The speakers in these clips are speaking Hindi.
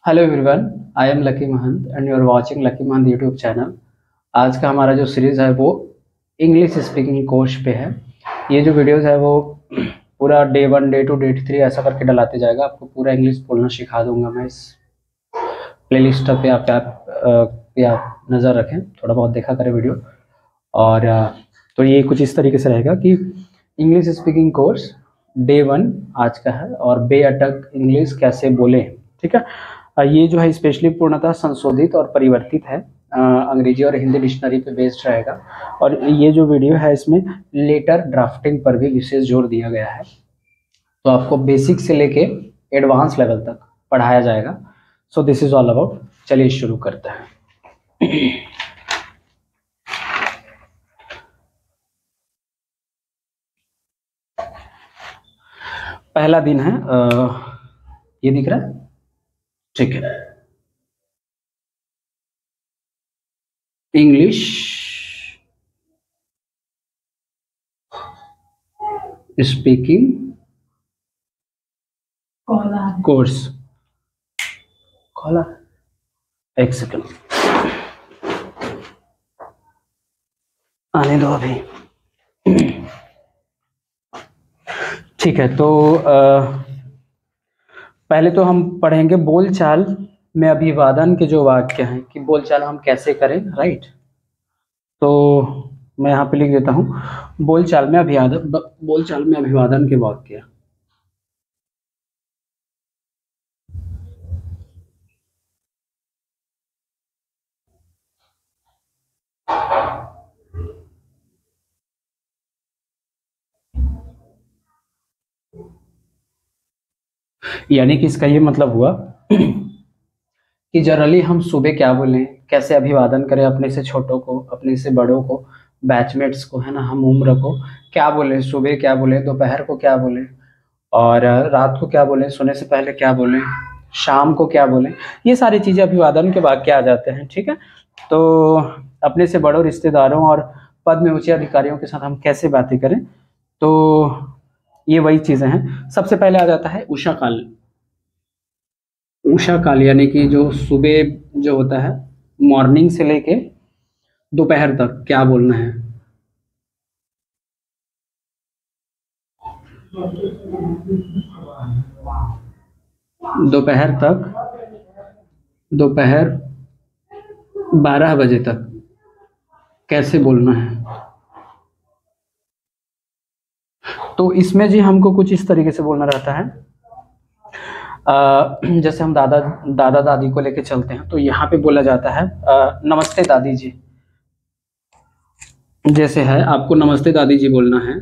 Hello everyone, I am Lucky Mahant and you are watching Lucky Mahant YouTube channel. आज का हमारा जो सीरीज़ है वो इंग्लिश स्पीकिंग कोर्स पे है। ये जो वीडियोस है वो पूरा डे 1 डे 2 डे 3 ऐसा करके डलाते जाएगा। आपको पूरा इंग्लिश बोलना सिखा दूंगा मैं। इस प्लेलिस्ट पे आप नज़र रखें, थोड़ा बहुत देखा करें वीडियो। और तो ये कुछ इस तरीके से रहेगा कि इंग्लिश स्पीकिंग कोर्स डे 1 आज का है और बेअटक इंग्लिश कैसे बोलें। ठीक है, ये जो है स्पेशली पूर्णतः संशोधित और परिवर्तित है, अंग्रेजी और हिंदी डिक्शनरी पे बेस्ड रहेगा। और ये जो वीडियो है इसमें लेटर ड्राफ्टिंग पर भी विशेष जोर दिया गया है। तो आपको बेसिक से लेके एडवांस लेवल तक पढ़ाया जाएगा। So this is all about. चलिए शुरू करते हैं। पहला दिन है, ये दिख रहा है? ठीक है। English speaking course. कॉलर, एक सेकंड आने दो अभी। ठीक है, तो पहले तो हम पढ़ेंगे बोलचाल में अभिवादन के जो वाक्य हैं कि बोलचाल हम कैसे करें, राइट। तो मैं यहाँ पे लिख देता हूँ बोलचाल में अभिवादन के वाक्य। यानी कि इसका ये मतलब हुआ कि जनरली हम सुबह क्या बोलें, कैसे अभिवादन करें अपने से छोटों को, अपने से बड़ों को, बैचमेट्स को, है ना, हम उम्र को क्या बोलें, सुबह क्या बोलें, दोपहर को क्या बोलें, और रात को क्या बोलें, सोने से पहले क्या बोलें, शाम को क्या बोलें। ये सारी चीज़ें अभिवादन के वाक्य आ जाते हैं। ठीक है, तो अपने से बड़ों, रिश्तेदारों और पद में ऊंचे अधिकारियों के साथ हम कैसे बातें करें, तो ये वही चीज़ें हैं। सबसे पहले आ जाता है उषा काल। उषा काल यानी कि जो सुबह जो होता है, मॉर्निंग से लेके दोपहर तक क्या बोलना है। दोपहर तक, दोपहर 12 बजे तक कैसे बोलना है। तो इसमें जी हमको कुछ इस तरीके से बोलना रहता है। जैसे हम दादा दादी को लेके चलते हैं तो यहाँ पे बोला जाता है नमस्ते दादी जी। जैसे है, आपको नमस्ते दादी जी बोलना है।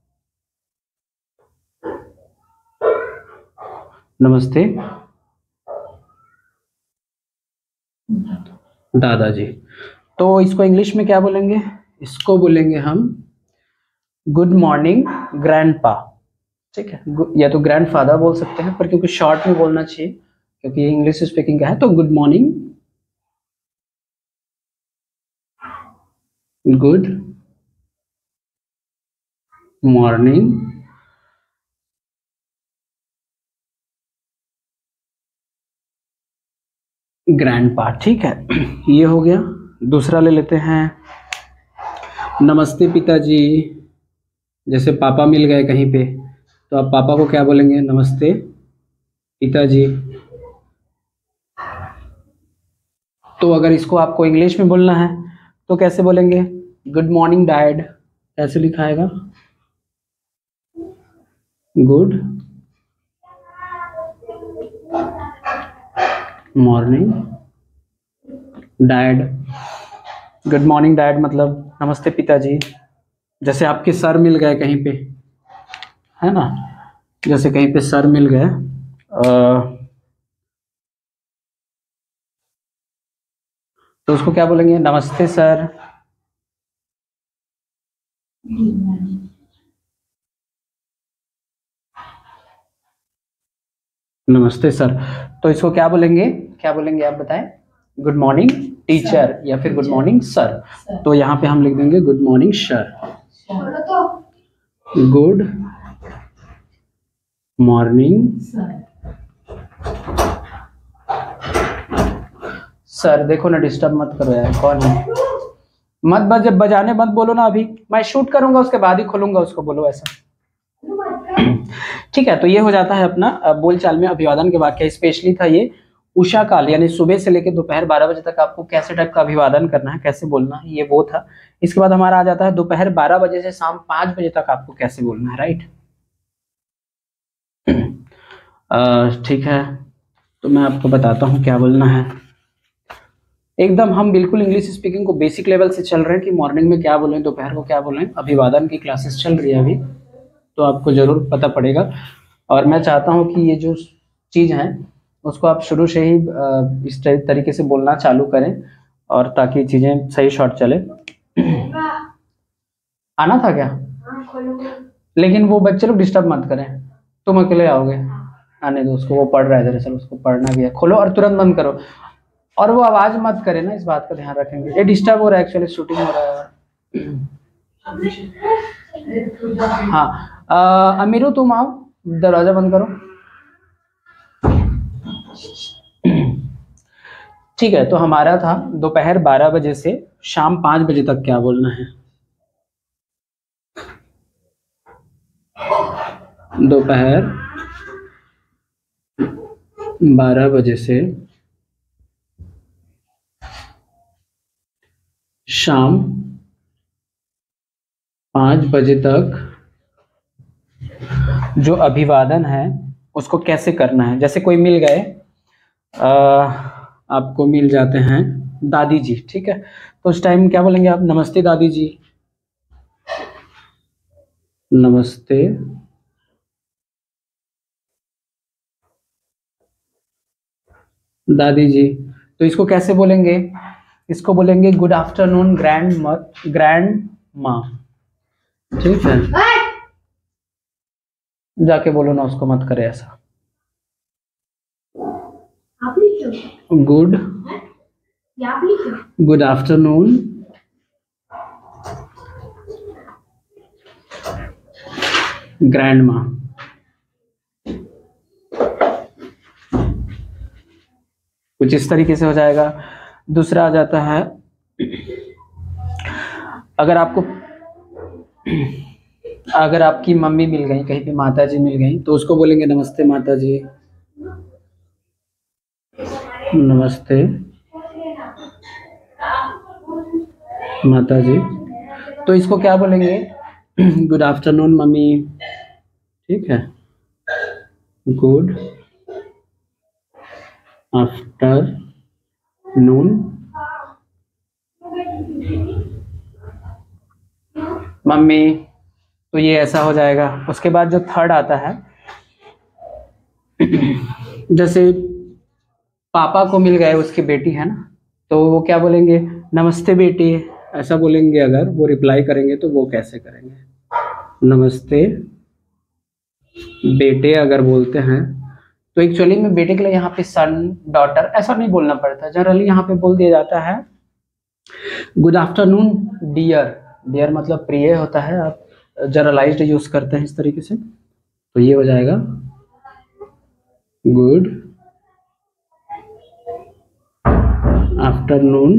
नमस्ते दादाजी। तो इसको इंग्लिश में क्या बोलेंगे? इसको बोलेंगे हम गुड मॉर्निंग ग्रैंडपा। ठीक है, या तो ग्रैंडफादर बोल सकते हैं, पर क्योंकि शॉर्ट में बोलना चाहिए क्योंकि ये इंग्लिश स्पीकिंग का है, तो good morning, good morning grandpa. ठीक है, ये हो गया। दूसरा ले लेते हैं नमस्ते पिताजी। जैसे पापा मिल गए कहीं पे तो आप पापा को क्या बोलेंगे? नमस्ते पिताजी। तो अगर इसको आपको इंग्लिश में बोलना है तो कैसे बोलेंगे? Good morning dad. कैसे लिखाएगा? Good morning dad. Good morning dad मतलब नमस्ते पिताजी। जैसे आपके सर मिल गए कहीं पे, है ना, जैसे कहीं पे सर मिल गए तो उसको क्या बोलेंगे? नमस्ते सर। नमस्ते सर। तो इसको क्या बोलेंगे? क्या बोलेंगे आप बताएं? गुड मॉर्निंग टीचर या फिर गुड मॉर्निंग सर। तो यहाँ पे हम लिख देंगे good morning sir. Good morning sir देखो ना, डिस्टर्ब मत करो यार, कौन है? मत बजाने मत बोलो ना, अभी मैं शूट करूंगा उसके बाद ही खोलूंगा उसको, बोलो ऐसा। ठीक है, तो ये हो जाता है अपना बोलचाल में अभिवादन के वाक्य। स्पेशली था ये उषा काल, यानी सुबह से लेकर दोपहर 12 बजे तक आपको कैसे टाइप का अभिवादन करना है, कैसे बोलना है, ये वो था। इसके बाद हमारा आ जाता है दोपहर 12 बजे से शाम 5 बजे तक आपको कैसे बोलना है, राइट। ठीक है, तो मैं आपको बताता हूँ क्या बोलना है। एकदम हम बिल्कुल इंग्लिश स्पीकिंग को बेसिक लेवल से चल रहे हैं कि मॉर्निंग में क्या बोलें, दोपहर को क्या बोलें। अभिवादन की क्लासेस चल रही है अभी, तो आपको जरूर पता पड़ेगा। और मैं चाहता हूँ कि ये जो चीज़ है उसको आप शुरू से ही इस तरीके से बोलना चालू करें, और ताकि चीज़ें सही शॉर्ट चले। आना था क्या? लेकिन वो बच्चे लोग डिस्टर्ब मत करें, तुम अकेले आओगे, आने दो उसको, वो पढ़ रहा है दरअसल, उसको पढ़ना भी है। खोलो और तुरंत बंद करो, और वो आवाज मत करे ना, इस बात का ध्यान रखेंगे। ये डिस्टर्ब हो रहा है, एक्चुअली शूटिंग हो रहा है। हाँ, अमीरू तुम आओ, दरवाजा बंद करो। ठीक है, तो हमारा था दोपहर 12 बजे से शाम 5 बजे तक क्या बोलना है। दोपहर 12 बजे से शाम 5 बजे तक जो अभिवादन है उसको कैसे करना है। जैसे कोई मिल गए, आपको मिल जाते हैं दादी जी, ठीक है, तो उस टाइम क्या बोलेंगे आप? नमस्ते दादी जी, नमस्ते दादी जी। तो इसको कैसे बोलेंगे? इसको बोलेंगे गुड आफ्टरनून ग्रैंड माँ, ठीक है। जाके बोलो ना उसको, मत करे ऐसा। गुड आफ्टरनून ग्रैंड माँ। कुछ इस तरीके से हो जाएगा। दूसरा आ जाता है, अगर आपकी मम्मी मिल गई कहीं पे, माता जी मिल गई, तो उसको बोलेंगे नमस्ते माता जी, नमस्ते माता जी। तो इसको क्या बोलेंगे? गुड आफ्टरनून मम्मी, ठीक है, गुड आफ्टरनून मम्मी। तो ये ऐसा हो जाएगा। उसके बाद जो थर्ड आता है, जैसे पापा को मिल गए, उसकी बेटी है ना, तो वो क्या बोलेंगे? नमस्ते बेटी, ऐसा बोलेंगे। अगर वो रिप्लाई करेंगे तो वो कैसे करेंगे? नमस्ते बेटे अगर बोलते हैं तो एक्चुअली में बेटे के लिए यहाँ पे सन डॉटर ऐसा नहीं बोलना पड़ता, जनरली यहाँ पे बोल दिया जाता है गुड आफ्टरनून डियर। डियर मतलब प्रिय होता है, आप जनरलाइज्ड यूज करते हैं इस तरीके से। तो ये हो जाएगा गुड आफ्टरनून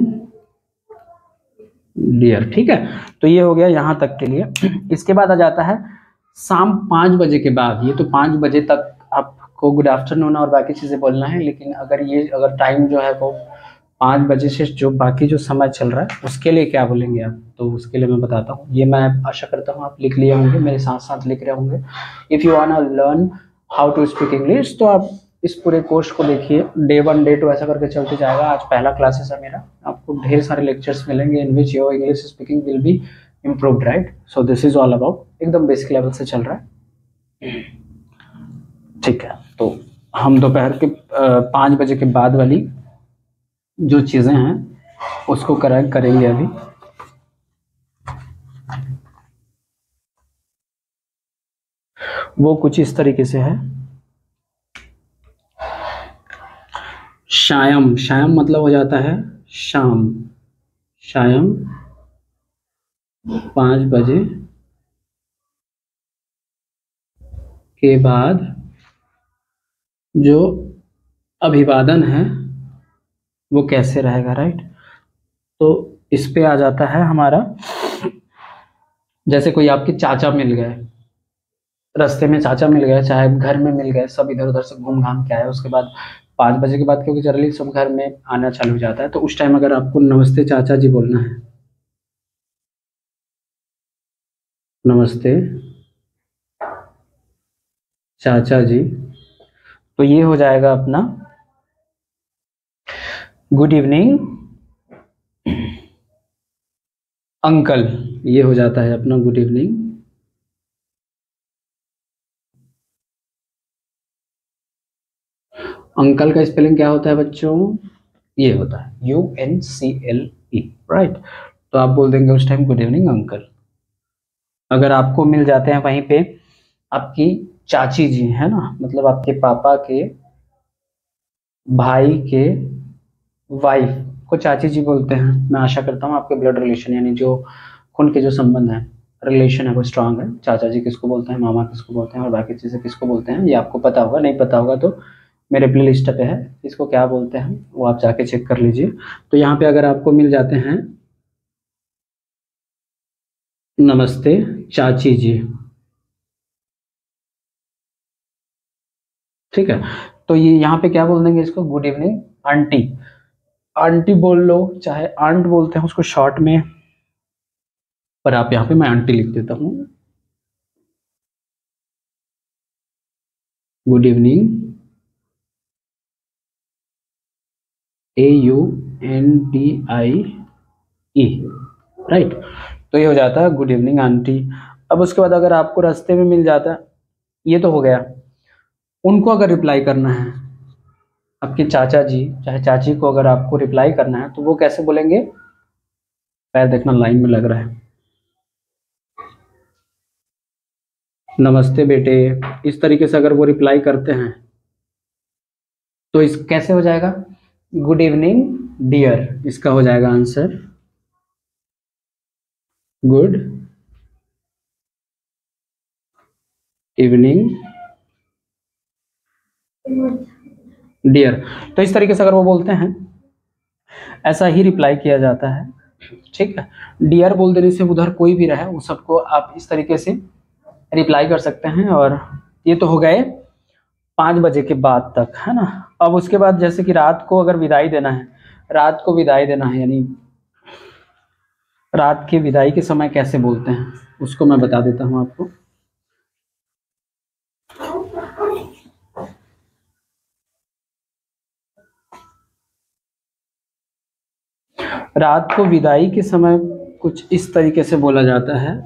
डियर, ठीक है। तो ये हो गया यहाँ तक के लिए। इसके बाद आ जाता है शाम 5 बजे के बाद। ये तो 5 बजे तक आपको गुड आफ्टरनून और बाकी चीजें बोलना है, लेकिन अगर टाइम जो है वो 5 बजे से जो बाकी जो समय चल रहा है उसके लिए क्या बोलेंगे आप, तो उसके लिए मैं बताता हूँ। ये मैं आशा करता हूँ आप लिख लिए होंगे, मेरे साथ साथ लिख रहे होंगे। If you want learn how to speak English, तो आप इस पूरे कोर्स को देखिए, डे 1 डे 2 ऐसा करके चलते जाएगा। आज पहला क्लासेस है मेरा, आपको ढेर सारे लेक्चर्स मिलेंगे in which your English speaking will be improved, right. So this is all about, एकदम बेसिक लेवल से चल रहा है, ठीक है। तो हम दोपहर के 5 बजे के बाद वाली जो चीजें हैं उसको करेंगे अभी। वो कुछ इस तरीके से है। शायम, शायम मतलब हो जाता है शाम। शायम 5 बजे के बाद जो अभिवादन है वो कैसे रहेगा, राइट। तो इस पे आ जाता है हमारा, जैसे कोई आपके चाचा मिल गए, रास्ते में चाचा मिल गए, चाहे घर में मिल गए, सब इधर उधर से घूम घाम के आए, उसके बाद 5 बजे के बाद क्योंकि जनरली सब घर में आना चालू हो जाता है, तो उस टाइम अगर आपको नमस्ते चाचा जी बोलना है, नमस्ते चाचा जी, तो ये हो जाएगा अपना गुड इवनिंग अंकल। ये हो जाता है अपना गुड इवनिंग अंकल। का स्पेलिंग क्या होता है बच्चों? ये होता है UNCLE, राइट। तो आप बोल देंगे उस टाइम गुड इवनिंग अंकल। अगर आपको मिल जाते हैं वहीं पे आपकी चाची जी, है ना, मतलब आपके पापा के भाई के वाइफ को चाची जी बोलते हैं। मैं आशा करता हूँ आपके ब्लड रिलेशन यानी जो खून के जो संबंध है, रिलेशन है, वो स्ट्रांग है। चाचा जी किसको बोलते हैं, मामा किसको बोलते हैं, और बाकी चीज़ें किसको बोलते हैं, ये आपको पता होगा। नहीं पता होगा तो मेरे प्ले लिस्ट पे है, इसको क्या बोलते हैं वो आप जाके चेक कर लीजिए। तो यहाँ पे अगर आपको मिल जाते हैं नमस्ते चाची जी, ठीक है, तो ये यहाँ पे क्या बोल देंगे इसको, गुड इवनिंग आंटी। आंटी बोल लो, चाहे आंट बोलते हैं उसको शॉर्ट में, पर आप यहाँ पे मैं आंटी लिख देता हूँ। Good evening AUNTIE, right. तो ये हो जाता है गुड इवनिंग आंटी। अब उसके बाद अगर आपको रास्ते में मिल जाता है, ये तो हो गया। उनको अगर रिप्लाई करना है, आपके चाचा जी चाहे चाची को अगर आपको रिप्लाई करना है, तो वो कैसे बोलेंगे? पैर देखना लाइन में लग रहा है। नमस्ते बेटे, इस तरीके से अगर वो रिप्लाई करते हैं तो इस कैसे हो जाएगा? गुड इवनिंग डियर, इसका हो जाएगा आंसर गुड इवनिंग डियर। तो इस तरीके से अगर वो बोलते हैं, ऐसा ही रिप्लाई किया जाता है, ठीक है। डियर बोल देने से उधर कोई भी रहे, उस सबको आप इस तरीके से रिप्लाई कर सकते हैं। और ये तो हो गए 5 बजे के बाद तक, है ना। अब उसके बाद जैसे कि रात को अगर विदाई देना है, रात को विदाई देना है, यानी रात के विदाई के समय कैसे बोलते हैं उसको मैं बता देता हूँ आपको। रात को विदाई के समय कुछ इस तरीके से बोला जाता है।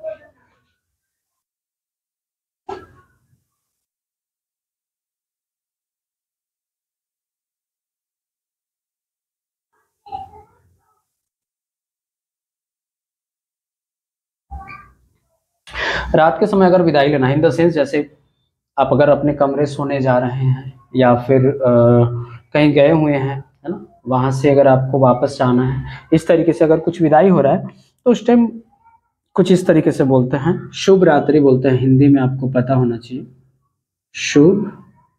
रात के समय अगर विदाई लेना है, इन द सेंस जैसे आप अगर अपने कमरे सोने जा रहे हैं या फिर कहीं गए हुए हैं, है ना, वहां से अगर आपको वापस जाना है, इस तरीके से अगर कुछ विदाई हो रहा है, तो उस टाइम कुछ इस तरीके से बोलते हैं। शुभ रात्रि बोलते हैं, हिंदी में आपको पता होना चाहिए, शुभ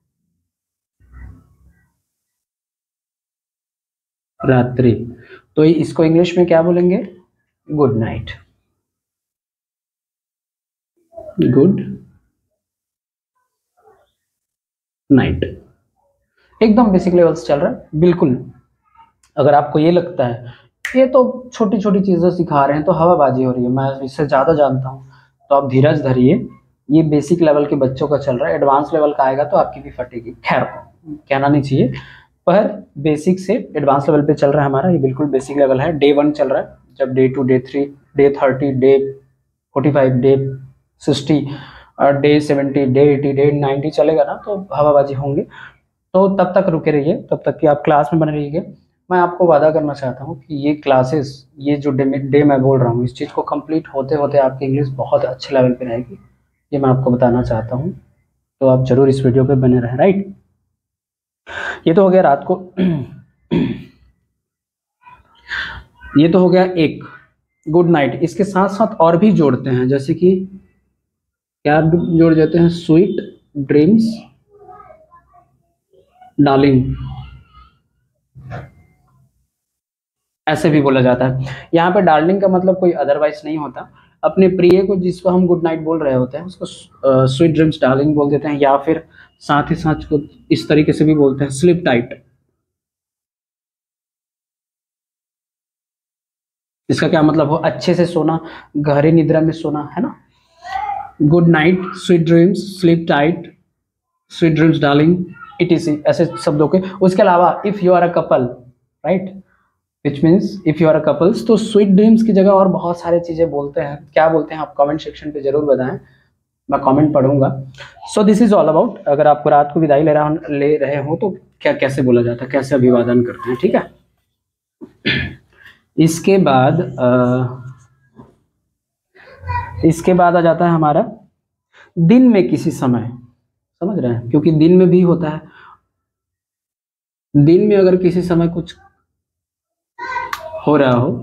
रात्रि। तो इसको इंग्लिश में क्या बोलेंगे? Good night. गुड नाइट, एकदम बेसिक लेवल से चल रहा है, बिल्कुल। अगर आपको ये लगता है ये तो छोटी छोटी चीजें सिखा रहे हैं तो हवाबाजी हो रही है, मैं इससे ज्यादा जानता हूँ, तो आप धीरज धरिए। ये बेसिक लेवल के बच्चों का चल रहा है, एडवांस लेवल का आएगा तो आपकी भी फटेगी। खैर, कहना नहीं चाहिए, पर बेसिक से एडवांस लेवल पे चल रहा है हमारा, ये बिल्कुल बेसिक लेवल है। डे 1 चल रहा है, जब day 2, day 3, day 30, day 45, day 60 और डे 70, डे 80, डे 90 चलेगा ना, तो हवाबाजी होंगे। तो तब तक रुके रहिए, तब तक कि आप क्लास में बने रहिए। मैं आपको वादा करना चाहता हूँ कि ये क्लासेस, ये जो डे मैं बोल रहा हूँ, इस चीज़ को कंप्लीट होते होते आपकी इंग्लिश बहुत अच्छे लेवल पे रहेगी, ये मैं आपको बताना चाहता हूँ। तो आप जरूर इस वीडियो पे बने रहें, राइट। ये तो हो गया रात को। ये तो हो गया एक गुड नाइट। इसके साथ साथ और भी जोड़ते हैं, जैसे कि क्या जोड़ देते हैं, स्वीट ड्रीम्स डार्लिंग, ऐसे भी बोला जाता है। यहाँ पे डार्लिंग का मतलब कोई अदरवाइज नहीं होता। अपने प्रिय को, जिसको हम गुड नाइट बोल रहे होते हैं, उसको स्वीट ड्रीम्स डार्लिंग बोल देते हैं, या फिर साथ ही साथ को इस तरीके से भी बोलते हैं, स्लीप टाइट। इसका क्या मतलब हो, अच्छे से सोना, गहरी निद्रा में सोना, है ना। Good night, sweet dreams, sleep tight, sweet dreams darling, etc, ऐसे शब्दों के। उसके अलावा if you are a couple, right, which means if you are a couples, तो स्वीट ड्रीम्स की जगह और बहुत सारे चीजें बोलते हैं। क्या बोलते हैं आप कमेंट सेक्शन पे जरूर बताएं, मैं कमेंट पढ़ूंगा। So this is all about, अगर आपको रात को विदाई ले रहे हो तो क्या कैसे बोला जाता है, कैसे अभिवादन करते हैं, ठीक है। इसके बाद आ जाता है हमारा दिन में किसी समय, समझ रहे हैं, क्योंकि दिन में भी होता है। दिन में अगर किसी समय कुछ हो रहा हो,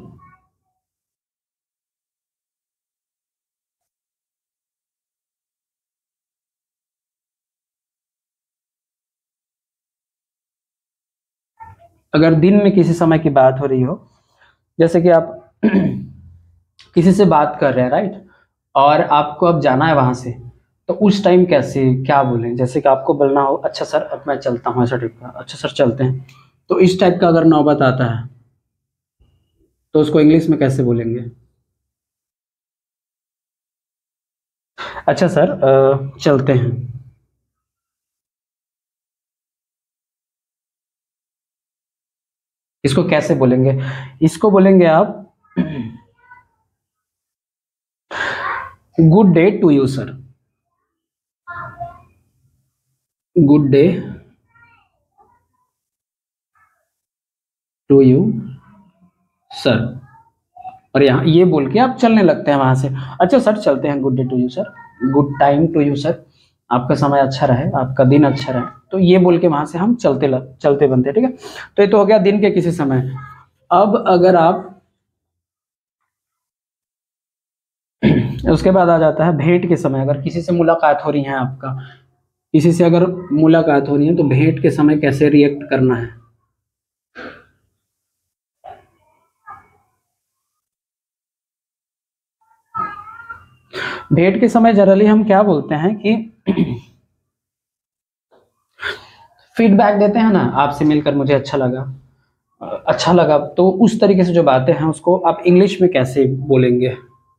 अगर दिन में किसी समय की बात हो रही हो, जैसे कि आप किसी से बात कर रहे हैं, राइट, और आपको अब जाना है वहां से, तो उस टाइम कैसे क्या बोलें। जैसे कि आपको बोलना हो, अच्छा सर अब मैं चलता हूँ, ऐसा टाइप का, अच्छा सर चलते हैं, तो इस टाइप का अगर नौबत आता है तो उसको इंग्लिश में कैसे बोलेंगे। अच्छा सर चलते हैं, इसको कैसे बोलेंगे। इसको बोलेंगे आप good day to you sir, good day to you sir, और यहाँ ये बोल के आप चलने लगते हैं वहां से। अच्छा सर चलते हैं, good day to you sir, good time to you sir, आपका समय अच्छा रहे, आपका दिन अच्छा रहे, तो ये बोल के वहां से हम चलते बनते हैं, ठीक है। तो ये तो हो गया दिन के किसी समय। अब अगर आप उसके बाद आ जाता है भेंट के समय, अगर किसी से मुलाकात हो रही है आपका, किसी से अगर मुलाकात हो रही है तो भेंट के समय कैसे रिएक्ट करना है। भेंट के समय जनरली हम क्या बोलते हैं कि फीडबैक देते हैं ना, आपसे मिलकर मुझे अच्छा लगा, तो उस तरीके से जो बातें हैं उसको आप इंग्लिश में कैसे बोलेंगे।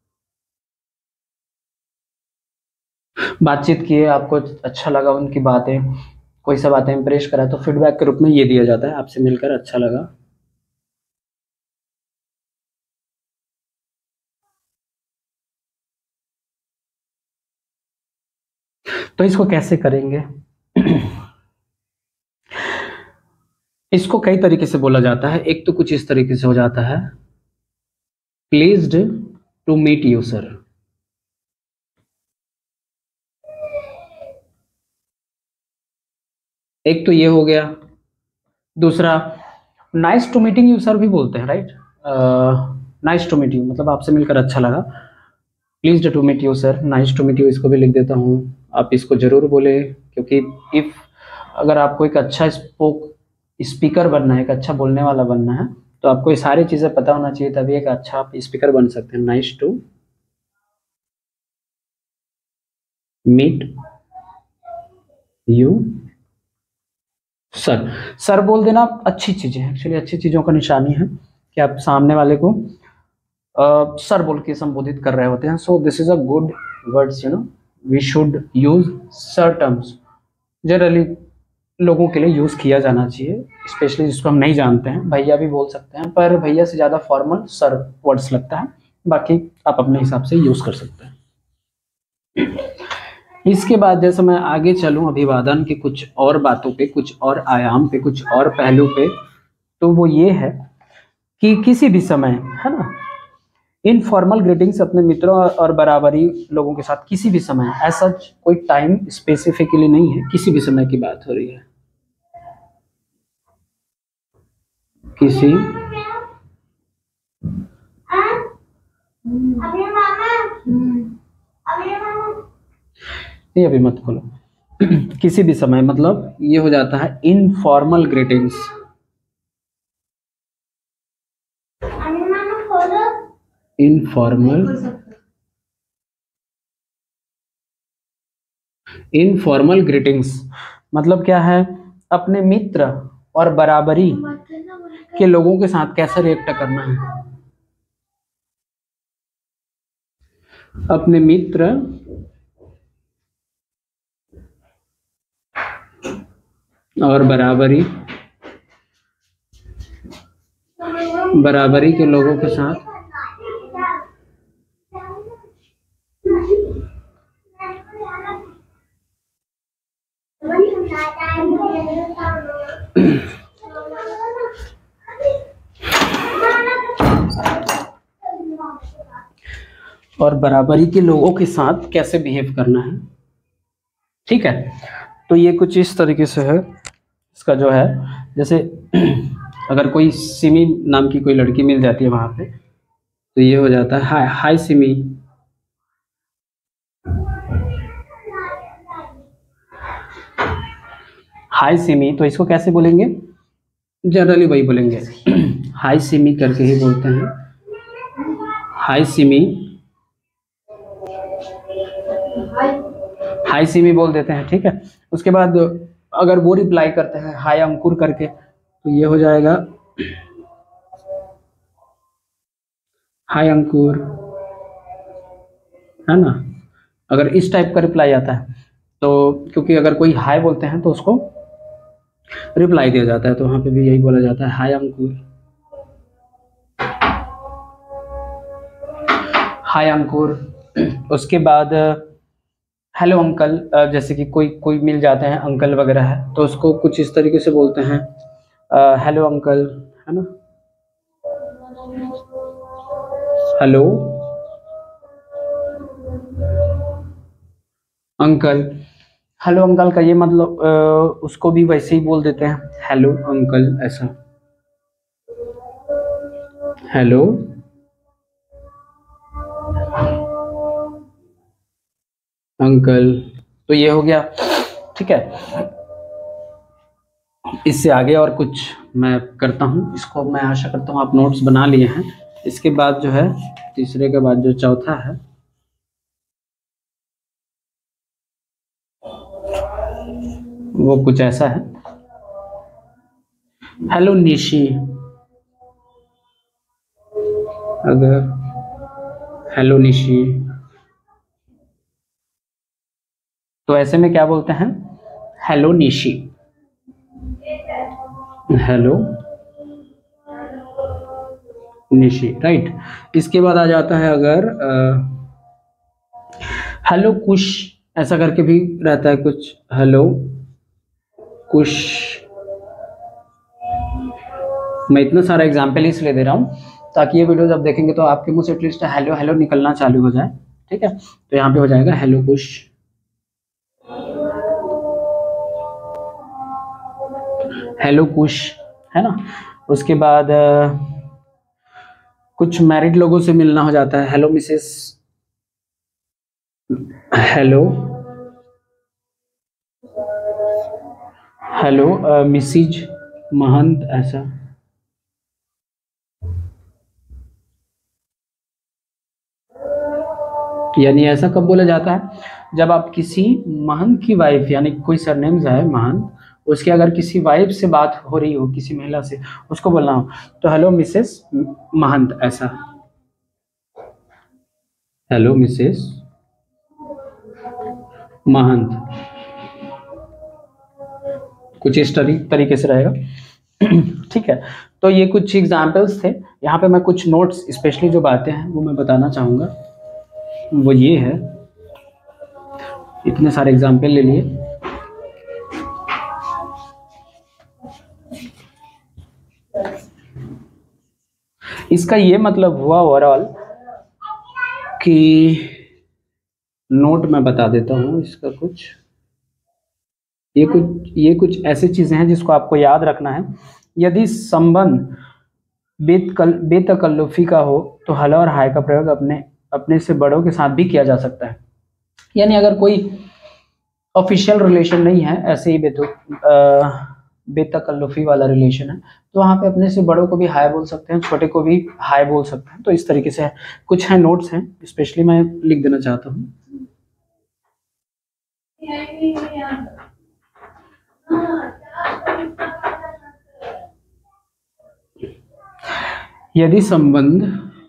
बातचीत किए, आपको अच्छा लगा उनकी बातें, कोई सा बातें इंप्रेस करा, तो फीडबैक के रूप में ये दिया जाता है, आपसे मिलकर अच्छा लगा। तो इसको कैसे करेंगे। इसको कई तरीके से बोला जाता है। एक तो कुछ इस तरीके से हो जाता है, pleased to meet you sir. एक तो ये हो गया। दूसरा, nice to meeting you sir भी बोलते हैं, right. Nice to meet you मतलब आपसे मिलकर अच्छा लगा, please to meet you sir, nice to meet you, इसको भी लिख देता हूँ। आप इसको जरूर बोले, क्योंकि इफ अगर आपको एक अच्छा स्पीकर बनना है, एक अच्छा बोलने वाला बनना है, तो आपको ये सारी चीजें पता होना चाहिए, तभी एक अच्छा आप स्पीकर बन सकते हैं। Nice to meet you sir. Sir बोल देना अच्छी चीजें, एक्चुअली अच्छी चीजों का निशानी है कि आप सामने वाले को सर बोल के संबोधित कर रहे होते हैं। So this is a good words, we should use sir terms, generally लोगों के लिए यूज किया जाना चाहिए, स्पेशली जिसको हम नहीं जानते हैं। भैया भी बोल सकते हैं, पर भैया से ज्यादा फॉर्मल सर वर्ड्स लगता है, बाकी आप अपने हिसाब से यूज कर सकते हैं। इसके बाद जैसे मैं आगे चलूं अभिवादन के कुछ और बातों पे, कुछ और आयाम पे, कुछ और पहलू पे, तो वो ये है कि किसी भी समय, है ना, इनफॉर्मल ग्रीटिंग्स अपने मित्रों और बराबरी लोगों के साथ किसी भी समय, ऐसा कोई टाइम स्पेसिफिकली नहीं है, किसी भी समय की बात हो रही है, किसी ये अभी मत खोलो। किसी भी समय मतलब ये हो जाता है इनफॉर्मल ग्रीटिंग्स, इनफॉर्मल ग्रीटिंग्स मतलब क्या है, अपने मित्र और बराबरी के लोगों के साथ कैसे रिएक्ट करना है। अपने मित्र और बराबरी के लोगों के साथ और बराबरी के लोगों के साथ कैसे बिहेव करना है। ठीक है, तो ये कुछ इस तरीके से है इसका जो है। जैसे अगर कोई सिमी नाम की कोई लड़की मिल जाती है वहां पे, तो ये हो जाता है हाय हाय सिमी। हाय सिमी, तो इसको कैसे बोलेंगे, जनरली वही बोलेंगे हाय सिमी करके ही बोलते हैं, हाय सिमी, हाय सिमी बोल देते हैं। ठीक है, उसके बाद अगर वो रिप्लाई करते हैं हाय अंकुर करके, तो ये हो जाएगा हाय अंकुर, है ना। अगर इस टाइप का रिप्लाई आता है तो, क्योंकि अगर कोई हाय बोलते हैं तो उसको रिप्लाई दिया जाता है, तो वहां पे भी यही बोला जाता है हाय अंकुर, हाय अंकुर। उसके बाद हेलो अंकल, जैसे कि कोई मिल जाते हैं अंकल वगैरह है, तो उसको कुछ इस तरीके से बोलते हैं हेलो अंकल, है ना, हेलो अंकल। हेलो अंकल का ये मतलब उसको भी वैसे ही बोल देते हैं हेलो अंकल, ऐसा हेलो अंकल। तो ये हो गया। ठीक है, इससे आगे और कुछ मैं करता हूँ, इसको मैं आशा करता हूँ आप नोट्स बना लिए हैं। इसके बाद जो है तीसरे के बाद जो चौथा है वो कुछ ऐसा है, हेलो निशी। अगर हेलो निशी, तो ऐसे में क्या बोलते हैं, hello Nishi, hello Nishi, right. इसके बाद आ जाता है अगर हेलो कुश, ऐसा करके भी रहता है कुछ, हेलो कुश। मैं इतना सारा एग्जाम्पल इसलिए दे रहा हूँ ताकि ये वीडियो जब देखेंगे तो आपके मुंह से एटलीस्ट हेलो हेलो निकलना चालू हो जाए। ठीक है, तो यहाँ पे हो जाएगा हेलो कुश, हेलो कुश, है ना। उसके बाद कुछ मैरिड लोगों से मिलना हो जाता है, hello Mrs, hello hello Mrs Mahant, ऐसा। यानी ऐसा कब बोला जाता है, जब आप किसी महंत की वाइफ, यानी कोई सरनेम्स है महंत, उसके अगर किसी वाइफ से बात हो रही हो, किसी महिला से, उसको बोलना हो तो हेलो मिसेस महंत, ऐसा, हेलो मिसेस महंत, कुछ इस तरीके से रहेगा। ठीक है, तो ये कुछ एग्जाम्पल्स थे। यहाँ पे मैं कुछ नोट्स स्पेशली जो बातें हैं वो मैं बताना चाहूँगा, वो ये है, इतने सारे एग्जाम्पल ले लिए। इसका ये मतलब हुआ ओवरऑल कि, नोट मैं बता देता हूँ इसका कुछ, ये कुछ ऐसी चीजें हैं जिसको आपको याद रखना है। यदि संबंध बेतकल्लुफी का हो तो हेलो और हाय का प्रयोग अपने से बड़ों के साथ भी किया जा सकता है। यानी अगर कोई ऑफिशियल रिलेशन नहीं है, ऐसे ही बेतकल्लुफी वाला रिलेशन है, तो वहाँ पे अपने से बड़ों को भी हाय बोल सकते हैं, छोटे को भी हाय बोल सकते हैं। तो इस तरीके से है। कुछ है नोट्स हैं, स्पेशली मैं लिख देना चाहता हूँ। यदि संबंध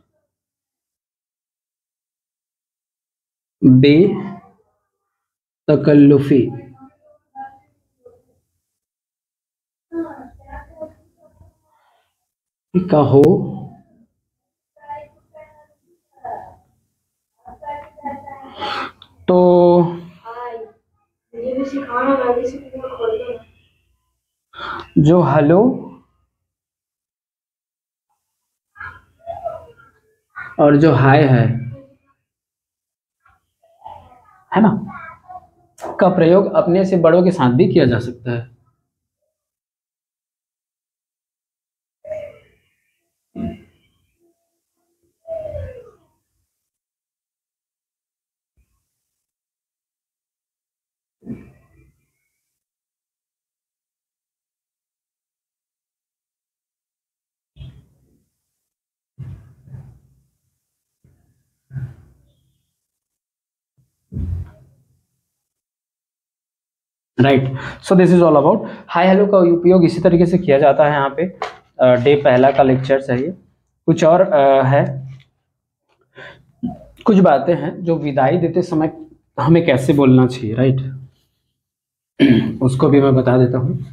बेतकल्लुफी का हो तो जो हेलो और जो हाय है ना, का प्रयोग अपने से बड़ों के साथ भी किया जा सकता है। Right, so this is all about hi hello का उपयोग इसी तरीके से किया जाता है यहाँ पे। डे पहला का लेक्चर है ये। कुछ और है, कुछ बातें हैं जो विदाई देते समय हमें कैसे बोलना चाहिए, राइट, उसको भी मैं बता देता हूँ।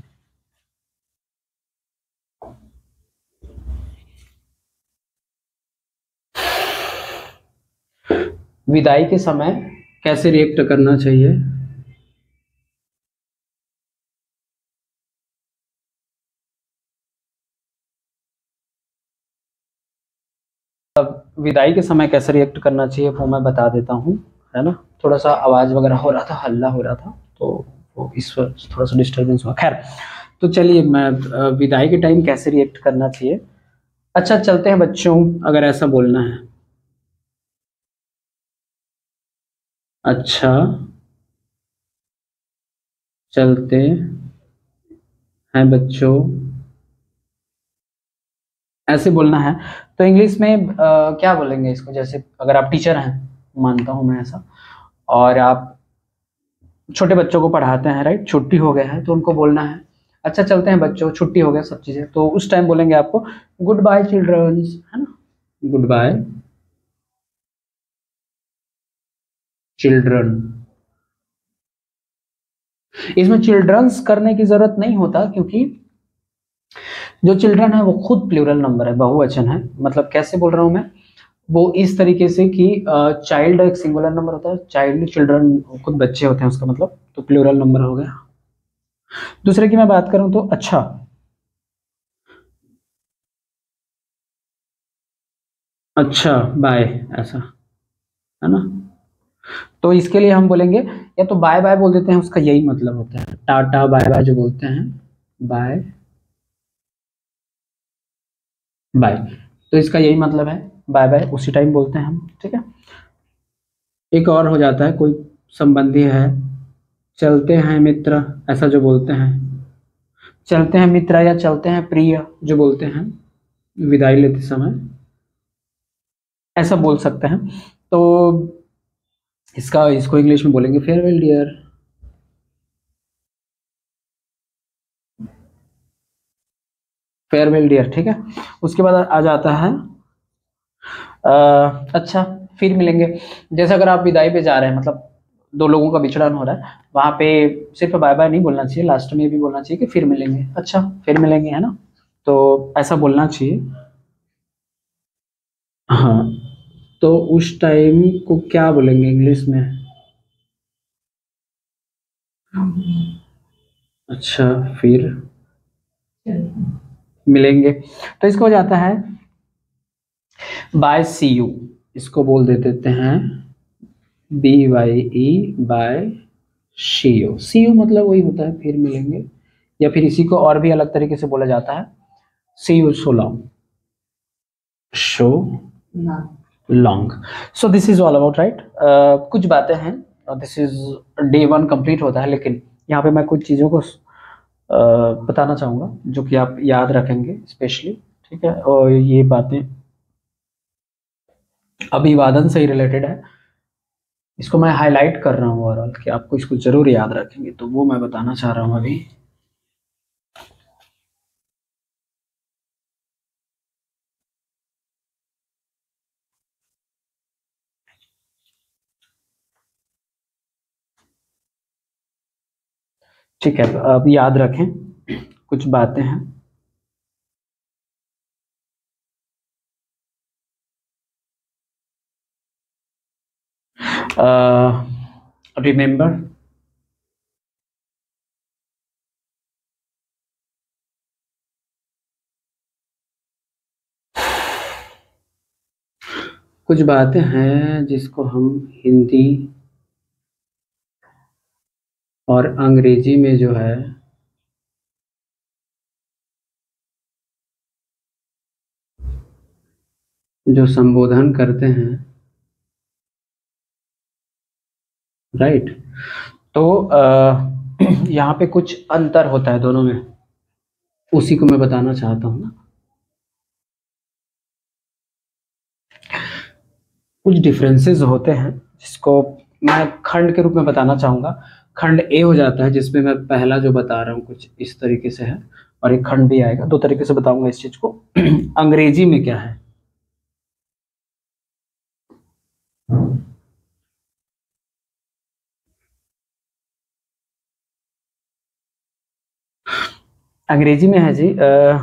विदाई के समय कैसे रिएक्ट करना चाहिए। विदाई के समय कैसे रिएक्ट करना चाहिए वो मैं बता देता हूँ, है ना। थोड़ा सा आवाज वगैरह हो रहा था, हल्ला हो रहा था, तो वो इस पर थोड़ा सा डिस्टर्बेंस हुआ। खैर, तो चलिए मैं विदाई के टाइम कैसे रिएक्ट करना चाहिए। अच्छा चलते हैं बच्चों, अगर ऐसा बोलना है। अच्छा चलते हैं बच्चों, ऐसे बोलना है। तो इंग्लिश में क्या बोलेंगे इसको, जैसे अगर आप टीचर हैं, मानता हूं मैं ऐसा, और आप छोटे बच्चों को पढ़ाते हैं, राइट, छुट्टी हो गया है तो उनको बोलना है अच्छा चलते हैं बच्चों, छुट्टी हो गया सब चीजें, तो उस टाइम बोलेंगे आपको गुड बाय चिल्ड्रंस, है ना, गुड बाय चिल्ड्रन। इसमें चिल्ड्रंस करने की जरूरत नहीं होता, क्योंकि जो चिल्ड्रन है वो खुद प्लूरल नंबर है, बहुवचन है। मतलब कैसे बोल रहा हूं मैं, वो इस तरीके से कि चाइल्ड एक सिंगुलर नंबर होता है, चाइल्ड चिल्ड्रन खुद बच्चे होते हैं उसका मतलब, तो प्लूरल नंबर हो गया। दूसरे की मैं बात करूं तो अच्छा, अच्छा बाय, ऐसा, है ना। तो इसके लिए हम बोलेंगे, या तो बाय बाय बोल देते हैं, उसका यही मतलब होता है, टाटा बाय बाय जो बोलते हैं, बाय बाय, तो इसका यही मतलब है, बाय बाय उसी टाइम बोलते हैं हम, ठीक है। एक और हो जाता है, कोई संबंधी है, चलते हैं मित्र, ऐसा जो बोलते हैं, चलते हैं मित्र या चलते हैं प्रिय जो बोलते हैं विदाई लेते समय, ऐसा बोल सकते हैं। तो इसको इंग्लिश में बोलेंगे फेयरवेल डियर। फेयरवेल डियर, ठीक है। उसके बाद आ जाता है अच्छा फिर मिलेंगे। जैसे अगर आप विदाई पे जा रहे हैं, मतलब दो लोगों का बिछड़न हो रहा है, वहां पे सिर्फ बाय बाय नहीं बोलना चाहिए, लास्ट में भी बोलना चाहिए कि फिर मिलेंगे, अच्छा फिर मिलेंगे, है ना, तो ऐसा बोलना चाहिए। हाँ, तो उस टाइम को क्या बोलेंगे इंग्लिश में, अच्छा फिर मिलेंगे, तो इसको हो जाता है बाय सी यू, इसको बोल देते हैं B Y E bye see you. See you मतलब वही होता है फिर मिलेंगे, या फिर इसी को और भी अलग तरीके से बोला जाता है see you so long, show long. So this is all about, right. कुछ बातें हैं, this is day one complete होता है, लेकिन यहाँ पे मैं कुछ चीज़ों को बताना चाहूँगा, जो कि आप याद रखेंगे स्पेशली, ठीक है। और ये बातें अभिवादन से ही रिलेटेड है, इसको मैं हाईलाइट कर रहा हूँ ओवरऑल कि आपको इसको जरूर याद रखेंगे, तो वो मैं बताना चाह रहा हूँ अभी। ठीक है, अब याद रखें कुछ बातें हैं। रिमेंबर, कुछ बातें हैं जिसको हम हिंदी और अंग्रेजी में जो है जो संबोधन करते हैं, राइट। तो यहाँ पे कुछ अंतर होता है दोनों में, उसी को मैं बताना चाहता हूँ ना। कुछ डिफरेंसेस होते हैं जिसको मैं खंड के रूप में बताना चाहूँगा। खंड ए हो जाता है जिसमें मैं पहला जो बता रहा हूँ कुछ इस तरीके से है, और एक खंड भी आएगा, दो तरीके से बताऊंगा इस चीज को। अंग्रेजी में क्या है, अंग्रेजी में है जी,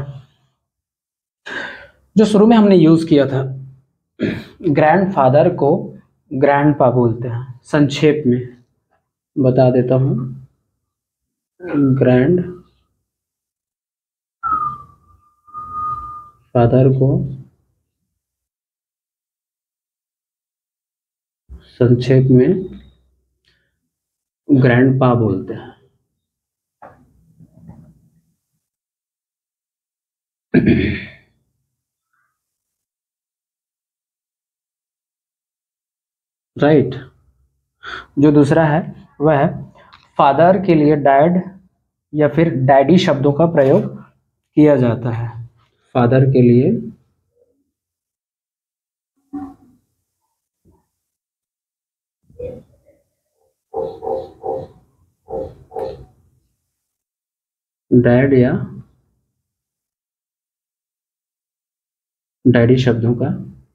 जो शुरू में हमने यूज किया था, ग्रैंडफादर को ग्रैंडपा बोलते हैं। संक्षेप में बता देता हूँ, ग्रैंड फादर को संक्षेप में ग्रैंडपा बोलते हैं। राइट। जो दूसरा है वह है फादर के लिए डैड या फिर डैडी शब्दों का प्रयोग किया जाता है। फादर के लिए डैड या डैडी शब्दों का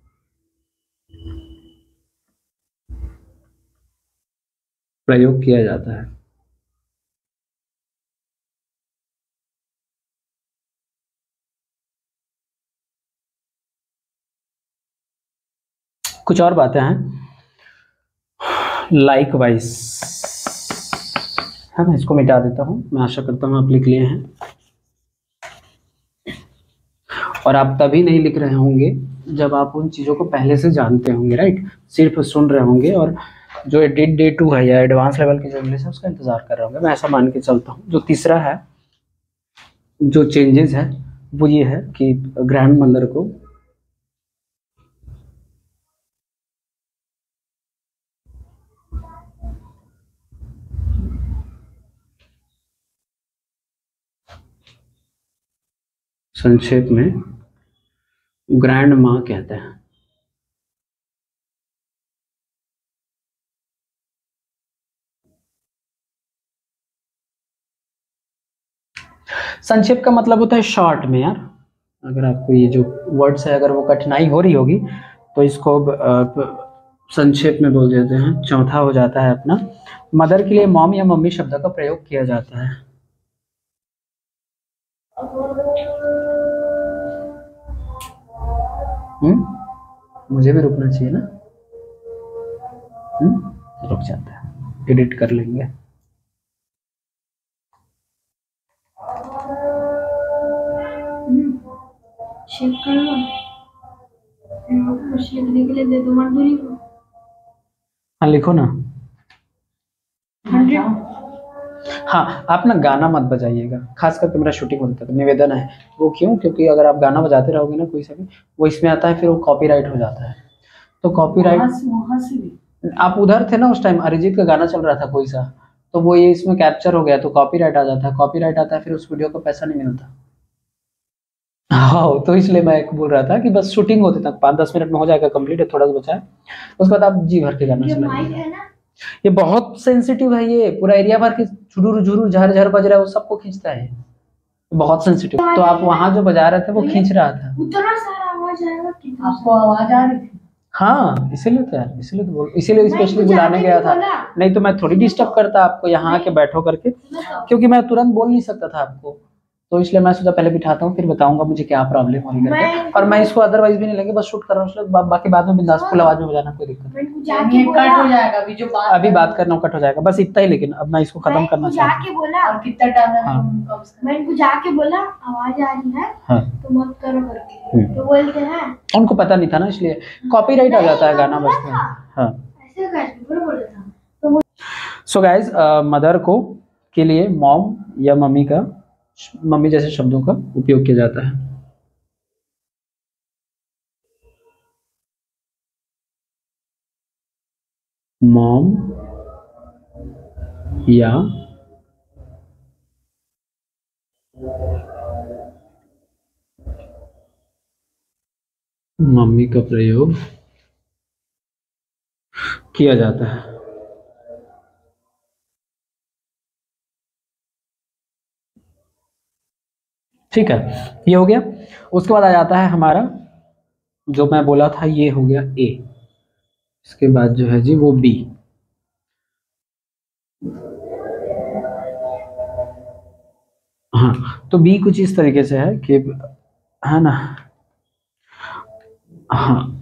प्रयोग किया जाता है। कुछ और बातें हैं, लाइक वाइज है ना, इसको मिटा देता हूं, मैं आशा करता हूं आप लिख लिए हैं। और आप तभी नहीं लिख रहे होंगे जब आप उन चीज़ों को पहले से जानते होंगे, राइट। सिर्फ सुन रहे होंगे और जो एडिट डे 2 है या एडवांस लेवल की जो इंग्लिश है उसका इंतजार कर रहे होंगे, मैं ऐसा मान के चलता हूँ। जो तीसरा है, जो चेंजेस है वो ये है कि ग्रैंड मदर को संक्षेप में ग्रैंड माँ कहते हैं। संक्षेप का मतलब होता है शॉर्ट में यार। अगर आपको ये जो वर्ड्स है अगर वो कठिनाई हो रही होगी तो इसको संक्षेप में बोल देते हैं। चौथा हो जाता है अपना, मदर के लिए मॉम या मम्मी शब्द का प्रयोग किया जाता है। मुझे भी रुकना चाहिए ना, रुक जाता है, एडिट कर लेंगे। शेप कर लो, लिखने के लिए दे दो मजदूरी को। हाँ लिखो ना। 100। हाँ आप ना गाना मत बजाइएगा, खास करके मेरा शूटिंग होता है, निवेदन है। वो क्यों? क्योंकि अगर आप गाना बजाते रहोगे ना कोई सा भी, वो इसमें आता है, फिर वो कॉपीराइट हो जाता है। तो कॉपीराइट, आप उधर थे ना उस टाइम, अरिजीत का गाना चल रहा था कोई सा, तो वो ये इसमें कैप्चर हो गया तो कॉपीराइट आ जाता है, कॉपीराइट आता है फिर उस वीडियो को पैसा नहीं मिलता। हाँ, तो इसलिए मैं एक बोल रहा था कि बस शूटिंग होते तक 5-10 मिनट में हो जाएगा कंप्लीट है, थोड़ा सा बचा है, उसके बाद आप जी भर के गाना सुनाइए। ये बहुत सेंसिटिव है, ये पूरा एरिया भर के झुरुर झुरुर झर झर बज रहा है, वो सबको खींचता है, बहुत सेंसिटिव। तो आप वहां जो बजा रहे थे वो खींच रहा था, उतना सारा आवाज आएगा कि आपको आवाज आ रही थी। हाँ इसीलिए तो यार, इसीलिए तो बोल, इसीलिए स्पेशली बुलाने गया था, नहीं तो मैं थोड़ी डिस्टर्ब करता आपको यहाँ आके बैठो करके, क्योंकि मैं तुरंत बोल नहीं सकता था आपको, तो इसलिए मैं सोचा पहले बिठाता हूँ फिर बताऊंगा मुझे क्या प्रॉब्लम हो रही है, और मैं इसको अदरवाइज भी नहीं लेंगे, बस शूट कर रहा हूँ, बाकी बाद में बिंदास फुल आवाज में बजाना, कोई दिक्कत नहीं। कट हो जाएगा अभी जो बात, अभी बात करना कट हो जाएगा, बस इतना ही, लेकिन अब मैं इसको खत्म करना चाहता हूँ। बोला और कितना टाइम मैं इनको जाके बोला आवाज आ रही है हाँ तो मत करो करके, तो बोलते हैं उनको पता नहीं था ना, इसलिए कॉपीराइट आ जाता है गाना बजता है। हाँ ऐसे कैसे बोल रहा था। सो गाइज मदर को के लिए मॉम या मम्मी जैसे शब्दों का उपयोग किया जाता है। मॉम या मम्मी का प्रयोग किया जाता है। ठीक है, ये हो गया। उसके बाद आ जाता है हमारा जो मैं बोला था, ये हो गया ए, इसके बाद जो है जी वो बी। हाँ, तो बी कुछ इस तरीके से है कि, है ना, हाँ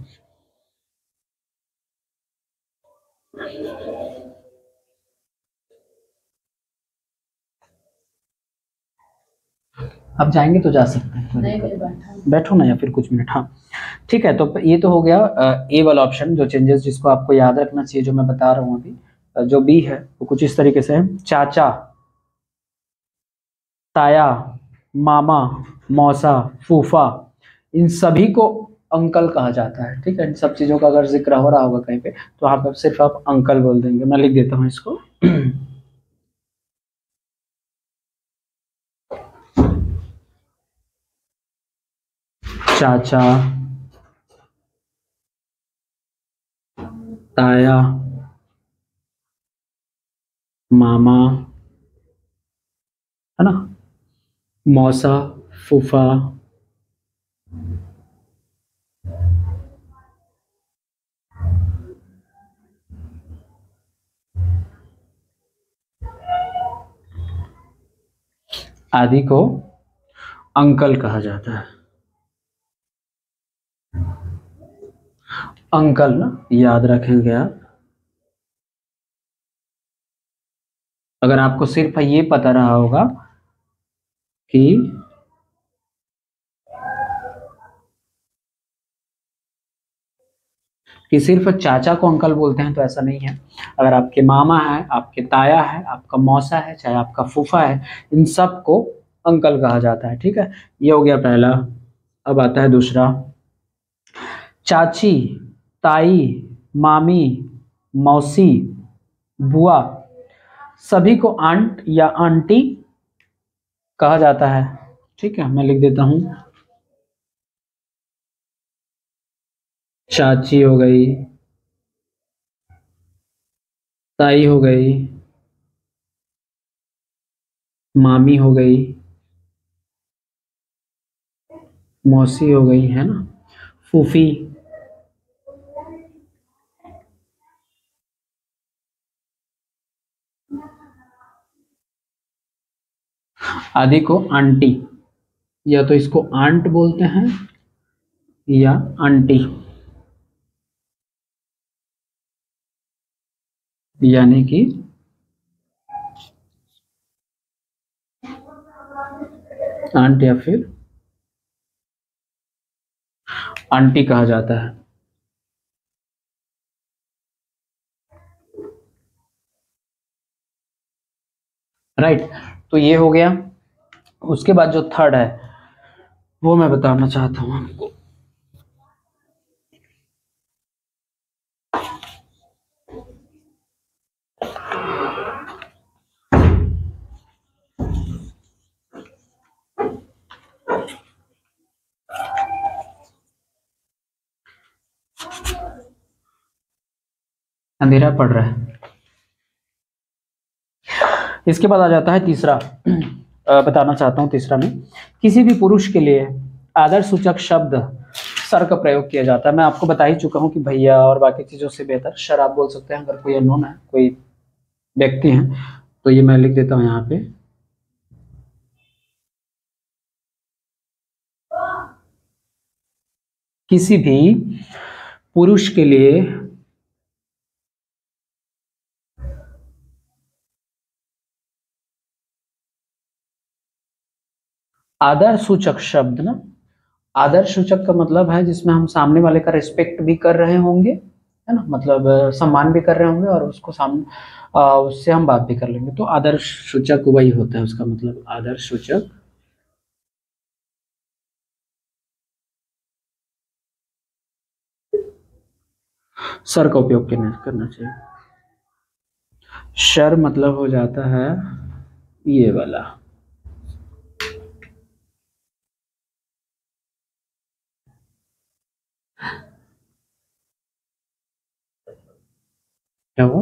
आप जाएंगे तो जा सकते हैं, बैठो ना या फिर कुछ मिनट। हाँ ठीक है, तो ये तो हो गया ए वाला ऑप्शन, जो चेंजेस जिसको आपको याद रखना चाहिए जो मैं बता रहा हूँ अभी। जो बी है वो कुछ इस तरीके से है, चाचा, ताया, मामा, मौसा, फूफा, इन सभी को अंकल कहा जाता है। ठीक है, इन सब चीजों का अगर जिक्र हो रहा होगा कहीं पे तो वहां पर सिर्फ आप अंकल बोल देंगे। मैं लिख देता हूँ इसको चाचा, ताया, मामा, है ना, मौसा, फूफा, आदि को अंकल कहा जाता है। अंकल ना याद रखेंगे आप। अगर आपको सिर्फ ये पता रहा होगा कि सिर्फ चाचा को अंकल बोलते हैं, तो ऐसा नहीं है। अगर आपके मामा है, आपके ताया है, आपका मौसा है, चाहे आपका फूफा है, इन सब को अंकल कहा जाता है। ठीक है, ये हो गया पहला। अब आता है दूसरा, चाची, ताई, मामी, मौसी, बुआ, सभी को आंट या आंटी कहा जाता है। ठीक है, मैं लिख देता हूं, चाची हो गई, ताई हो गई, मामी हो गई, मौसी हो गई, है ना, फूफी, आदि को आंटी, या तो इसको आंट बोलते हैं या आंटी, यानी कि आंट या फिर आंटी कहा जाता है। राइट, तो ये हो गया। उसके बाद जो थर्ड है वो मैं बताना चाहता हूं आपको। अंधेरा पड़ रहा है। इसके बाद आ जाता है तीसरा। बताना चाहता हूँ तीसरा में, किसी भी पुरुष के लिए आदर सूचक शब्द सर का प्रयोग किया जाता है। मैं आपको बता ही चुका हूँ कि भैया और बाकी चीजों से बेहतर सर आप बोल सकते हैं। अगर कोई अननोन है, कोई व्यक्ति है, तो ये मैं लिख देता हूँ यहाँ पे। किसी भी पुरुष के लिए आदर सूचक शब्द ना, आदर सूचक का मतलब है जिसमें हम सामने वाले का रिस्पेक्ट भी कर रहे होंगे, है ना, मतलब सम्मान भी कर रहे होंगे और उसको उससे हम बात भी कर लेंगे, तो आदर सूचक वही होता है। उसका मतलब आदर सूचक सर का उपयोग करना चाहिए। सर मतलब हो जाता है ये वाला। क्या वो,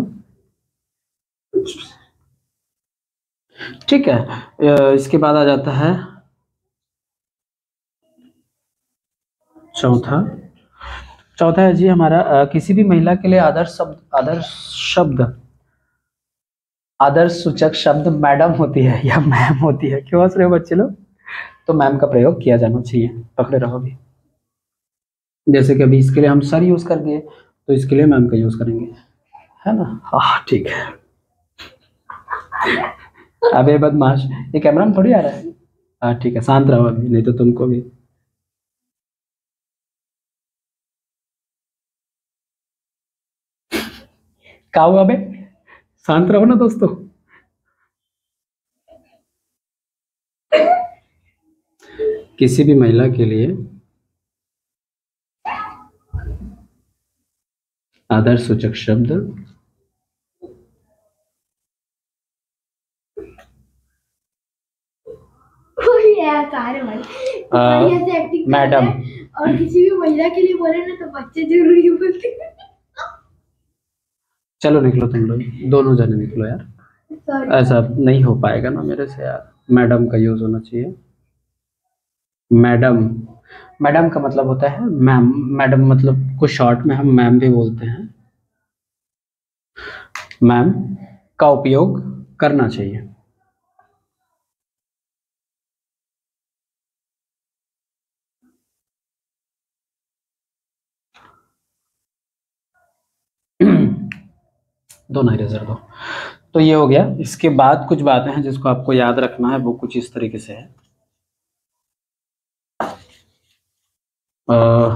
ठीक है। इसके बाद आ जाता है चौथा। चौथा है जी हमारा, किसी भी महिला के लिए आदर्श सूचक शब्द मैडम होती है या मैम होती है। क्यों हंस रहे हो बच्चे लोग? तो मैम का प्रयोग किया जाना चाहिए। पकड़े रहो अभी। जैसे कि अभी इसके लिए हम सर यूज कर दिए, तो इसके लिए मैम का यूज करेंगे, है ना। हाँ ठीक है। अबे बदमाश, ये कैमरा में थोड़ी आ रहा है। हाँ ठीक है, शांत रहो अभी, नहीं तो तुमको भी। क्या हुआ बे? शांत रहो ना दोस्तों। किसी भी महिला के लिए आदर्श सूचक शब्द सारे भाई ऐसे एक्टिंग मैडम। और किसी भी महिला के लिए बोले ना तो बच्चे जरूरी बोलते हैं। चलो निकलो तुम लोग, दोनों जने निकलो यार। ऐसा नहीं हो पाएगा ना मेरे से यार। मैडम का यूज होना चाहिए। मैडम, मैडम का मतलब होता है मैम। मैडम मतलब को शॉर्ट में हम मैम भी बोलते हैं। मैम का उपयोग करना चाहिए। दो ना इरेजर दो। तो ये हो गया। इसके बाद कुछ बातें हैं जिसको आपको याद रखना है, वो कुछ इस तरीके से है। अ,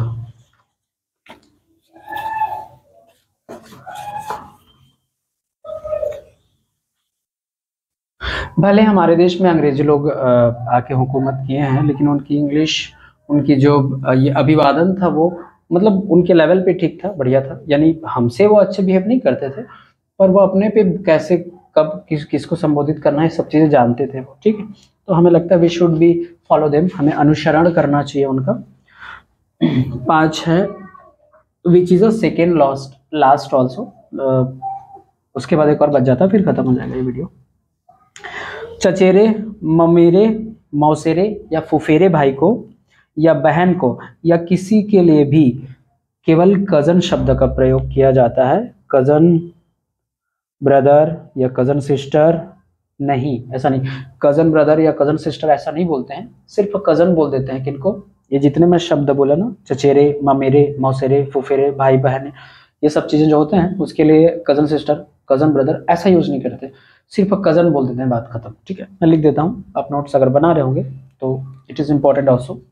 भले हमारे देश में अंग्रेजी लोग आके हुकूमत किए हैं, लेकिन उनकी इंग्लिश, उनकी जो ये अभिवादन था, वो मतलब उनके लेवल पे ठीक था, बढ़िया था। यानी हमसे वो अच्छे बिहेव नहीं करते थे, पर वो अपने पे कैसे, कब किसको संबोधित करना है, सब चीजें जानते थे वो, ठीक है। तो हमें लगता है we should be follow them, हमें अनुसरण करना चाहिए उनका। 5 है, which is a second last last also. उसके बाद एक और बच जाता, फिर खत्म हो जाएगा ये वीडियो। चचेरे, ममेरे, मौसेरे या फुफेरे भाई को या बहन को या किसी के लिए भी केवल कजन शब्द का प्रयोग किया जाता है। कजन ब्रदर या कजन सिस्टर नहीं, ऐसा नहीं। कजन ब्रदर या कजन सिस्टर ऐसा नहीं बोलते हैं, सिर्फ कजन बोल देते हैं। किनको? ये जितने मैं शब्द बोला ना, चचेरे, ममेरे, मौसेरे, फुफेरे, भाई बहन, ये सब चीजें जो होते हैं उसके लिए कजन सिस्टर, कजन ब्रदर ऐसा यूज नहीं करते, सिर्फ कजन बोल देते हैं, बात खत्म। ठीक है, मैं लिख देता हूँ, आप नोट्स अगर बना रहे होंगे तो इट इज इंपॉर्टेंट ऑल्सो।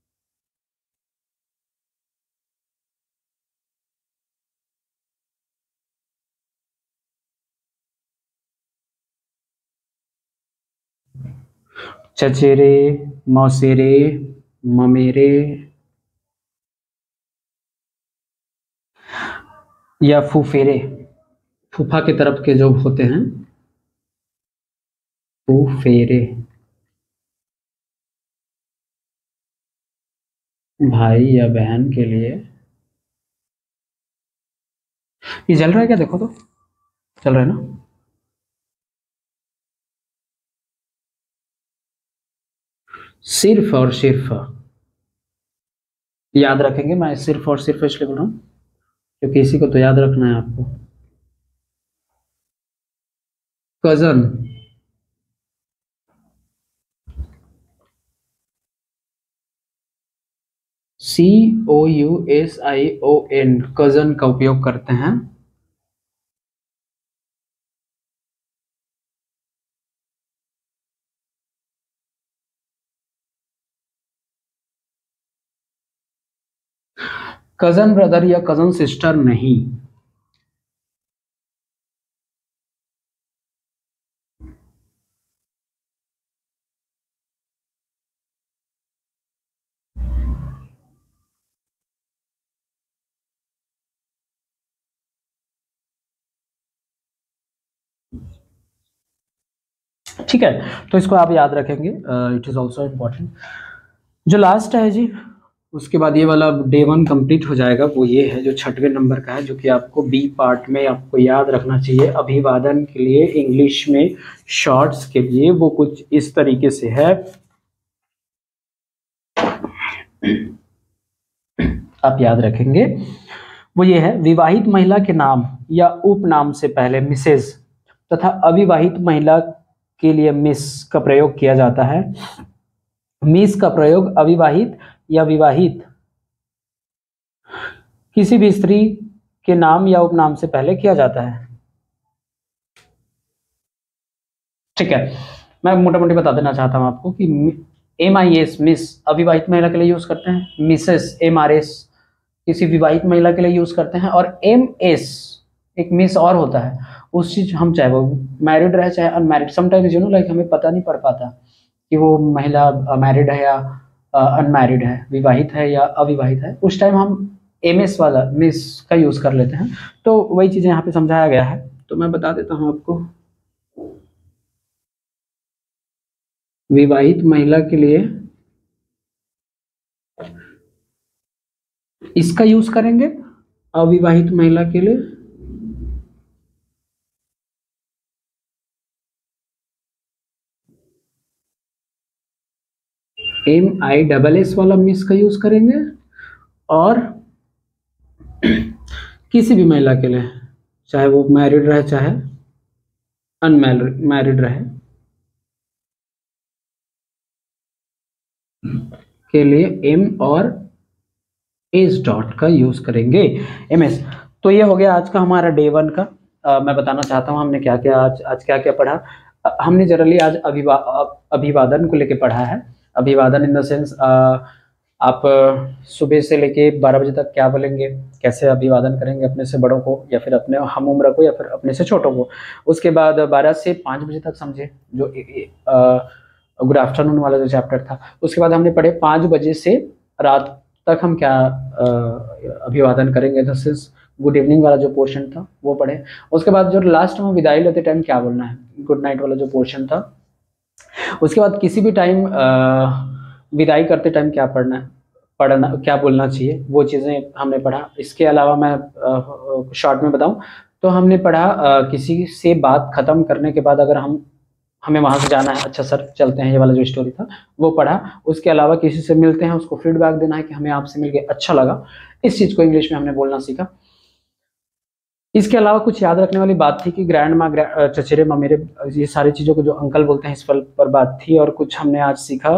चचेरे, मौसेरे, ममेरे या फुफेरे, फूफा की तरफ के जो होते हैं, फुफेरे, भाई या बहन के लिए ये जल रहा है क्या? देखो तो, चल रहा है ना? सिर्फ और सिर्फ याद रखेंगे। मैं सिर्फ और सिर्फ इसलिए बोल रहा हूँ क्योंकि इसी को तो याद रखना है आपको। कजन, COUSION, कजन का उपयोग करते हैं। कजन ब्रदर या कजन सिस्टर नहीं। ठीक है, तो इसको आप याद रखेंगे। It is also important. जो लास्ट है जी, उसके बाद ये वाला डे 1 कंप्लीट हो जाएगा। वो ये है जो 6वें नंबर का है, जो कि आपको बी पार्ट में आपको याद रखना चाहिए। अभिवादन के लिए इंग्लिश में शॉर्ट्स के लिए वो कुछ इस तरीके से है, आप याद रखेंगे। वो ये है, विवाहित महिला के नाम या उपनाम से पहले मिसेज तथा अविवाहित महिला के लिए मिस का प्रयोग किया जाता है। मिस का प्रयोग अविवाहित या विवाहित किसी भी स्त्री के नाम या उपनाम से पहले किया जाता है। ठीक है, मैं मोटा मोटी बता देना चाहता हूं आपको कि MIS मिस अविवाहित महिला के लिए यूज करते हैं, मिसेस MRS किसी विवाहित महिला के लिए यूज करते हैं, और MS एक मिस और होता है, उस चीज हम चाहे वो मैरिड रहे चाहे unmarried, sometimes you know like हमें पता नहीं पड़ पाता कि वो महिला मैरिड है या अनमैरिड है, विवाहित है या अविवाहित है, उस टाइम हम MS वाला मिस का यूज कर लेते हैं। तो वही चीजें यहाँ पे समझाया गया है, तो मैं बता देता हूँ आपको। विवाहित महिला के लिए इसका यूज करेंगे, अविवाहित महिला के लिए MISS वाला मिस का यूज करेंगे, और किसी भी महिला के लिए चाहे वो मैरिड रहे चाहे अनमैरिड रहे के लिए M और S डॉट का यूज करेंगे, MS। तो ये हो गया आज का हमारा डे 1 का। मैं बताना चाहता हूँ हमने क्या क्या आज क्या क्या पढ़ा। हमने जनरली आज अभिवादन को लेके पढ़ा है। अभिवादन इन द सेंस आप सुबह से लेके 12 बजे तक क्या बोलेंगे, कैसे अभिवादन करेंगे अपने से बड़ों को या फिर अपने हम उम्र को या फिर अपने से छोटों को। उसके बाद 12 से 5 बजे तक समझे जो गुड आफ्टरनून वाला जो चैप्टर था। उसके बाद हमने पढ़े 5 बजे से रात तक हम क्या अभिवादन करेंगे, दिस इज गुड इवनिंग वाला जो पोर्शन था वो पढ़े। उसके बाद जो लास्ट में विदाई लेते टाइम क्या बोलना है, गुड नाइट वाला जो पोर्शन था। उसके बाद किसी भी टाइम विदाई करते टाइम क्या पढ़ना क्या बोलना चाहिए, वो चीज़ें हमने पढ़ा। इसके अलावा मैं शॉर्ट में बताऊं तो हमने पढ़ा किसी से बात खत्म करने के बाद अगर हमें वहां से जाना है, अच्छा सर चलते हैं, ये वाला जो स्टोरी था वो पढ़ा। उसके अलावा किसी से मिलते हैं उसको फीडबैक देना है कि हमें आपसे मिलके अच्छा लगा, इस चीज को इंग्लिश में हमने बोलना सीखा। इसके अलावा कुछ याद रखने वाली बात थी कि ग्रैंड माँ, चचेरे ममेरे, ये सारी चीजों को जो अंकल बोलते हैं इस पर बात थी। और कुछ हमने आज सीखा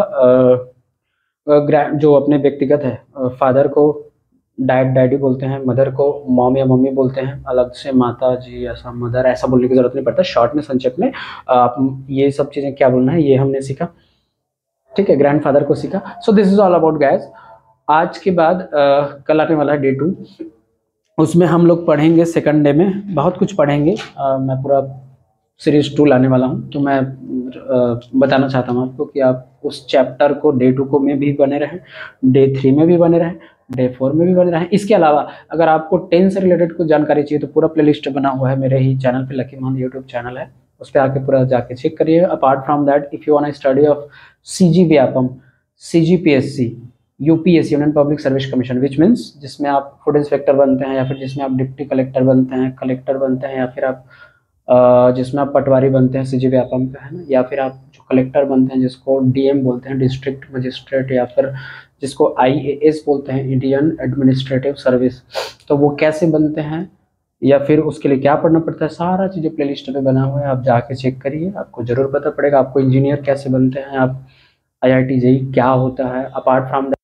जो अपने व्यक्तिगत है, फादर को डैडी बोलते हैं, मदर को मॉम या मम्मी बोलते हैं, अलग से माता जी ऐसा मदर ऐसा बोलने की जरूरत नहीं पड़ता। शॉर्ट में संक्षेप में आप ये सब चीजें क्या बोलना है ये हमने सीखा। ठीक है, ग्रैंडफादर को सीखा। So this is all about guys. आज के बाद कल आने वाला है डे 2, उसमें हम लोग पढ़ेंगे सेकंड डे में बहुत कुछ पढ़ेंगे। मैं पूरा सीरीज 2 लाने वाला हूँ, तो मैं बताना चाहता हूँ आपको कि आप उस चैप्टर को डे 2 को में भी बने रहें, डे 3 में भी बने रहें, डे 4 में भी बने रहें। इसके अलावा अगर आपको 10 से रिलेटेड कुछ जानकारी चाहिए तो पूरा प्लेलिस्ट बना हुआ है मेरे ही चैनल पे, लकी महंत यूट्यूब चैनल है, उस पर आके पूरा जाके चेक करिए। Apart from that if you want study of CG Vyapam, CGPSC UPSC union public service commission, which means जिसमें आप फूड इंस्पेक्टर बनते हैं, या फिर जिसमें आप डिप्टी कलेक्टर बनते हैं, कलेक्टर बनते हैं, या फिर आप जिसमें आप पटवारी बनते हैं सीजी व्यापम पे, है ना, या फिर आप जो कलेक्टर बनते हैं जिसको डीएम बोलते हैं, डिस्ट्रिक्ट मजिस्ट्रेट, या फिर जिसको आईएएस बोलते हैं, इंडियन एडमिनिस्ट्रेटिव सर्विस। तो वो कैसे बनते हैं या फिर उसके लिए क्या पढ़ना पड़ता है, सारा चीज़ें प्ले लिस्ट में बना हुआ है, आप जाके चेक करिए, आपको ज़रूर पता पड़ेगा। आपको इंजीनियर कैसे बनते हैं, आप IIT JEE क्या होता है, अपार्ट फ्रॉम